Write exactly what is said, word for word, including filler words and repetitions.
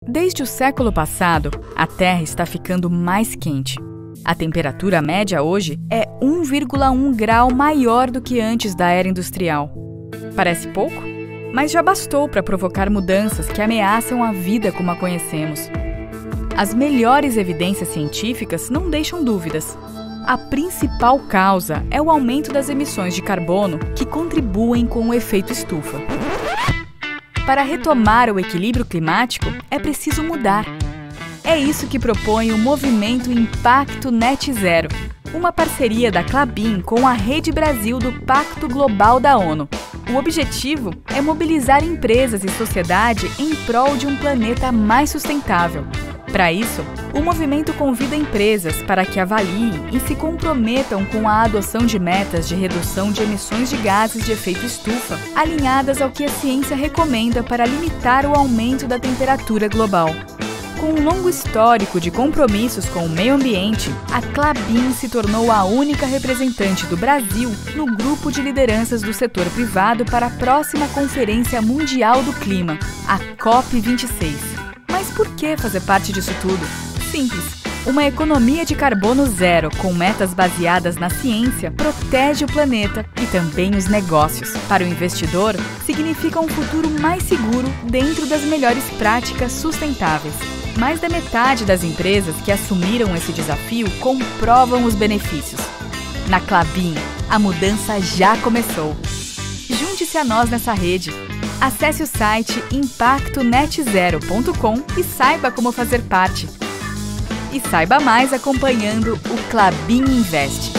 Desde o século passado, a Terra está ficando mais quente. A temperatura média hoje é um vírgula um grau maior do que antes da era industrial. Parece pouco? Mas já bastou para provocar mudanças que ameaçam a vida como a conhecemos. As melhores evidências científicas não deixam dúvidas. A principal causa é o aumento das emissões de carbono que contribuem com o efeito estufa. Para retomar o equilíbrio climático, é preciso mudar. É isso que propõe o movimento Impacto Net Zero, uma parceria da Klabin com a Rede Brasil do Pacto Global da ONU. O objetivo é mobilizar empresas e sociedade em prol de um planeta mais sustentável. Para isso, o movimento convida empresas para que avaliem e se comprometam com a adoção de metas de redução de emissões de gases de efeito estufa, alinhadas ao que a ciência recomenda para limitar o aumento da temperatura global. Com um longo histórico de compromissos com o meio ambiente, a Klabin se tornou a única representante do Brasil no grupo de lideranças do setor privado para a próxima Conferência Mundial do Clima, a COP vinte e seis. Mas por que fazer parte disso tudo? Simples. Uma economia de carbono zero com metas baseadas na ciência protege o planeta e também os negócios. Para o investidor, significa um futuro mais seguro dentro das melhores práticas sustentáveis. Mais da metade das empresas que assumiram esse desafio comprovam os benefícios. Na Klabin, a mudança já começou. Junte-se a nós nessa rede. Acesse o site impacto net zero ponto com e saiba como fazer parte. E saiba mais acompanhando o Klabin Invest.